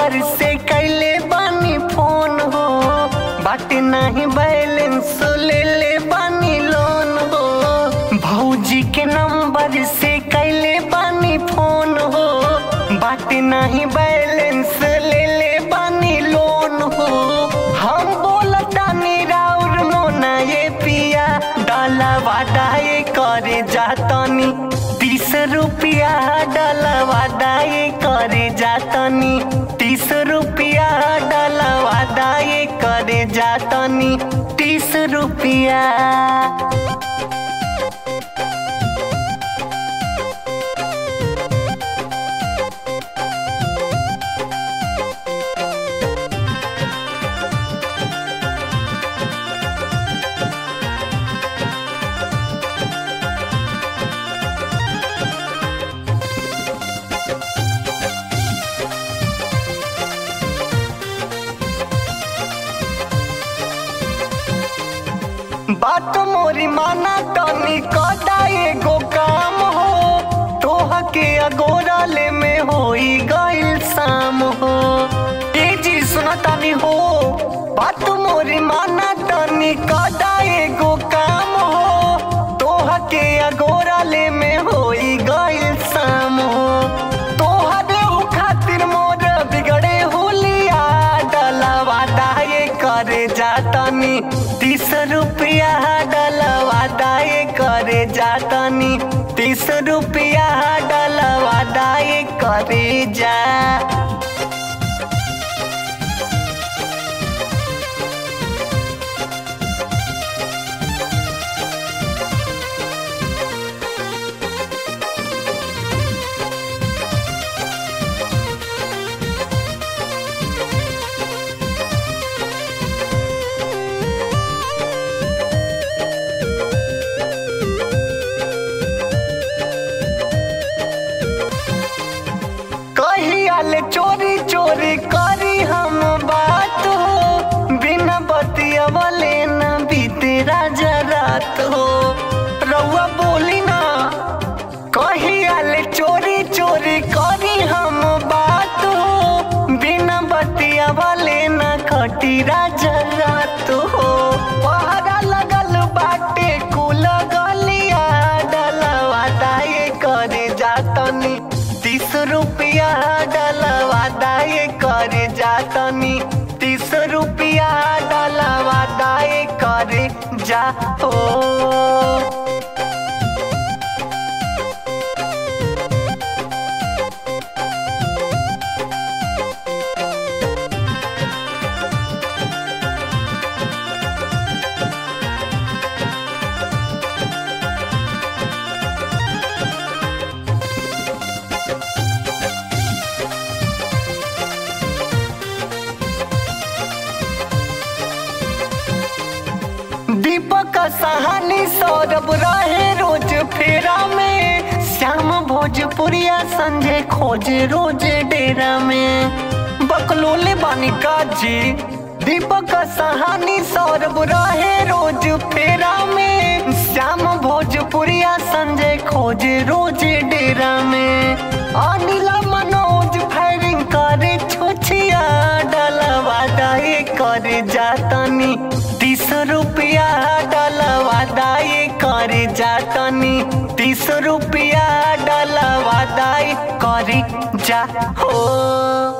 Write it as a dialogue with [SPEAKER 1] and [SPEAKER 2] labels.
[SPEAKER 1] Number से कैले बानी फोन हो, बाटे नहीं बैलेंस ले ले बानी लोन हो। भौजी के नंबर से कैले बानी फोन हो, बाटे नहीं बैलेंस ले ले बानी लोन हो। हम बोलतानी राउर मोना ये पिया, डालवा दाए करे जातनी 30 रुपया, डालवा दाए करे जातनी 30 रुपया, डालवा दाए करे जातनी 30 रुपया। बात मोरी माना तनी कदा एगो काम हो, तोह के अगोराले में होई गइल शाम हो। ए जी सुना तानी हो, बात मोरी माना तनी कदा एगो काम हो, तोह के अगोराले में होई गइल शाम हो। तोहरे खातिर मोर बिगड़े हुलिया, डलवा दाए करे जातनी 30 रुपया, डलवा दाए करे जातनी 30 रुपया, डलवा दाए करे जा। कहियाले चोरी चोरी करी हम बात हो, बिना बतियावले न बीते राजा रात हो। रउआ बोली ना, कहियाले चोरी चोरी करी हम बात हो, बिना बतियावले न कटी राजा रात हो। पहरा लगल बाटे कुल गलिया, डलवा दाए करे जातनी 30 रुपया, डलवा दाए करे जातनी 30 रुपया, डलवा दाए करे जा हो। दीपक सहानी सौरभ रहे रोज फेरा में, श्याम भोजपुरिया संजय खोजे रोज डेरा में। बकलोले बानी काजी, दीपक सहानी सौरभ रहे रोज फेरा में, श्याम भोजपुरिया संजय खोजे रोज डेरा में। अनिला मनोज फायरिंग करे छुछिया, डलवा दाए करे जातनी 30 रुपया, डलवा दाए करे जातनी 30 रुपया, डलवा दाए करे जा हो।